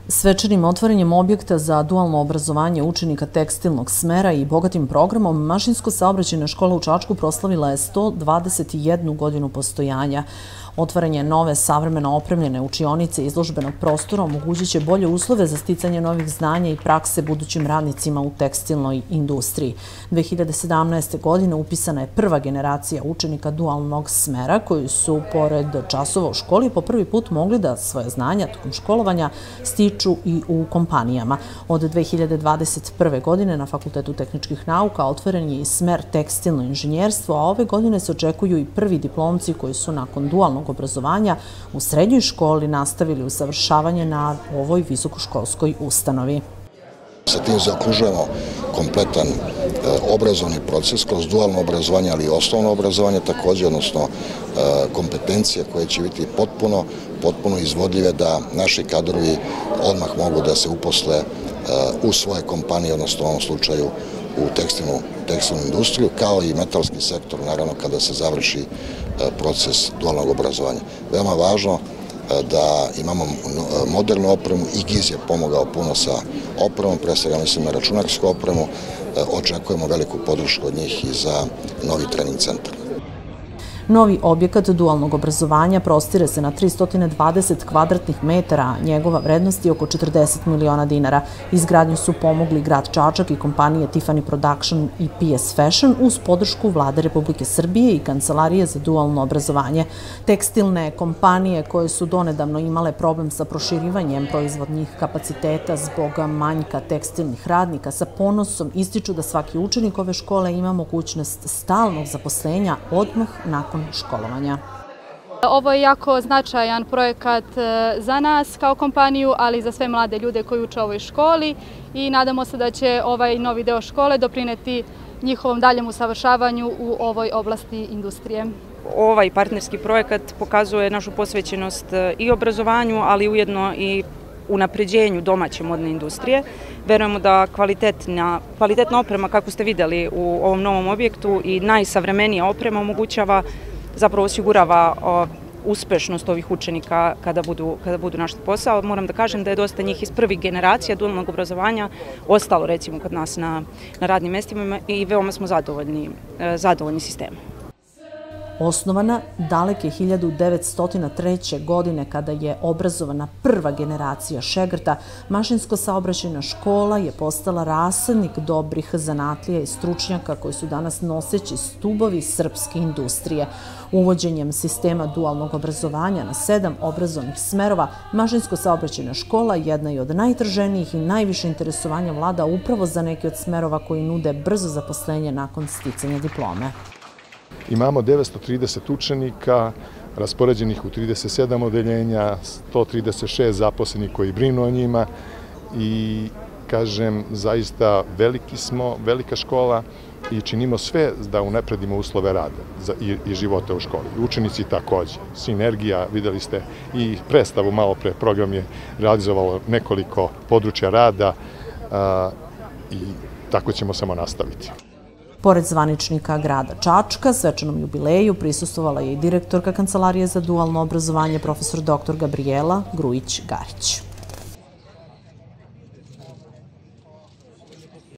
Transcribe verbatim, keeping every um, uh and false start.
Svečanim otvaranjem objekta za dualno obrazovanje učenika tekstilnog smera i bogatim programom, Mašinsko-saobraćajna škola u Čačku proslavila je sto dvadeset jednu godinu postojanja. Otvaranje nove savremeno opremljene učionice i izložbenog prostora omogućit će bolje uslove za sticanje novih znanja i prakse budućim radnicima u tekstilnoj industriji. dve hiljade sedamnaeste. godine upisana je prva generacija učenika dualnog smera koji su, pored časova u školi, po prvi put mogli da svoje znanja tokom školovanja stiču i u kompanijama. Od dve hiljade dvadeset prve. godine na Fakultetu tehničkih nauka otvoren je i smer tekstilno inženjerstvo, a ove godine se očekuju i prvi diplomci koji su nakon dualnog obrazovanja u srednjoj školi nastavili usavršavanje na ovoj visokoškolskoj ustanovi. Sa tim zaokružujemo kompletan obrazovni proces kroz dualno obrazovanje, ali i osnovno obrazovanje također, odnosno kompetencije koje će biti potpuno, potpuno izvodljive da naši kadrovi odmah mogu da se uposle u svoje kompanije, odnosno u ovom slučaju u tekstilnu, tekstilnu industriju, kao i metalski sektor, naravno kada se završi proces dualnog obrazovanja. Veoma važno da imamo modernu opremu i G I Z je pomogao puno sa opremom, pre svega mislim na računarsku opremu, očekujemo veliku podršku od njih i za novi trening centar. Novi objekat dualnog obrazovanja prostire se na tristo dvadeset kvadratnih metara, a njegova vrednost je oko četrdeset miliona dinara. Izgradnju su pomogli grad Čačak i kompanije Tiffany Production i P S Fashion uz podršku Vlade Republike Srbije i Kancelarije za dualno obrazovanje. Tekstilne kompanije koje su donedavno imale problem sa proširivanjem proizvodnih kapaciteta zbog manjka tekstilnih radnika sa ponosom ističu da svaki učenik ove škole ima mogućnost stalnog zaposlenja odmah nakon školovanja. Ovo je jako značajan projekat za nas kao kompaniju, ali i za sve mlade ljude koji uče u ovoj školi i nadamo se da će ovaj novi deo škole doprineti njihovom daljem usavršavanju u ovoj oblasti industrije. Ovaj partnerski projekat pokazuje našu posvećenost i obrazovanju, ali ujedno i unapređenju domaće modne industrije. Verujemo da kvalitetna, kvalitetna oprema, kako ste vidjeli u ovom novom objektu, i najsavremenija oprema omogućava, zapravo osigurava uspešnost ovih učenika kada budu, kada budu našli posao. Moram da kažem da je dosta njih iz prvih generacija dualnog obrazovanja ostalo recimo kod nas na, na radnim mestima i veoma smo zadovoljni, zadovoljni sistemom. Osnovana daleke hiljadu devetsto treće. godine kada je obrazovana prva generacija šegrta, Mašinsko-saobraćajna škola je postala rasadnik dobrih zanatlija i stručnjaka koji su danas noseći stubovi srpske industrije. Uvođenjem sistema dualnog obrazovanja na sedam obrazovnih smerova, Mašinsko-saobraćajna škola jedna je od najtraženijih i najviše interesovanja vlada upravo za neke od smerova koji nude brzo zaposlenje nakon sticanja diplome. Imamo devetsto trideset učenika, raspoređenih u trideset sedam odeljenja, sto trideset šest zaposlenih koji brinu o njima i, kažem, zaista veliki smo, velika škola i činimo sve da unapredimo uslove rada i, i života u školi. Učenici također. Sinergija, videli ste i predstavu malo pre, program je realizovalo nekoliko područja rada a, i tako ćemo samo nastaviti. Pored zvaničnika grada Čačka, svečanom jubileju prisustvovala je i direktorka Kancelarije za dualno obrazovanje, profesor doktor Gabrijela Grujić-Garić.